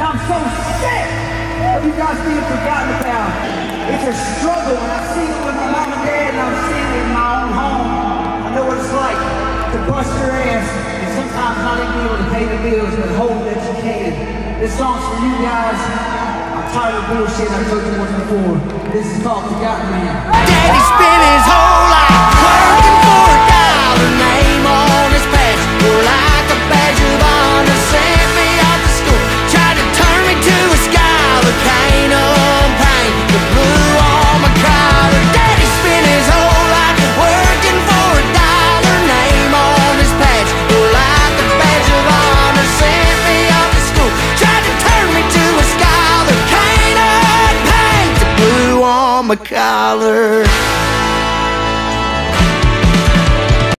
I'm so sick of you guys being forgotten about. It's a struggle, and I've seen it with my mom and dad, and I've seen it in my own home. I know what it's like to bust your ass, and sometimes not even be able to pay the bills, but hope that you can. This song's for you guys. I'm tired of bullshit I told you once before. This is called Forgotten Man. Daddy spent his whole life working for a dollar, name on his patch, like a badge of honor. Sent me off to school, tried to turn me to a scholar. Can't unpaint the blue on my collar. Daddy spent his whole life working for a dollar, name on his patch, like a badge of honor. Sent me off to school, tried to turn me to a scholar. Can't unpaint the blue on my collar.